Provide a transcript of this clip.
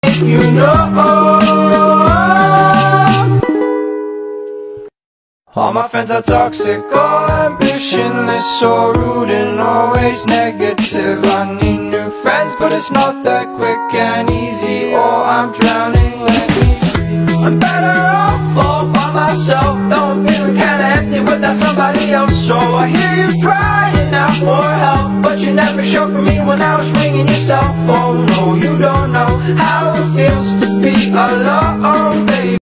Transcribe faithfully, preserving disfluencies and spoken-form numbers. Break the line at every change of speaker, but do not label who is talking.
you know. All my friends are toxic, all ambitionless, so rude and always negative. I need new friends, but it's not that quick and easy, or I'm drowning, let me free. I'm better off all by myself, though I'm feeling kinda empty without somebody else. So I hear you crying out for help, but you never showed for me when I was ringing your cell phone. No, you don't know how it feels to be alone, baby.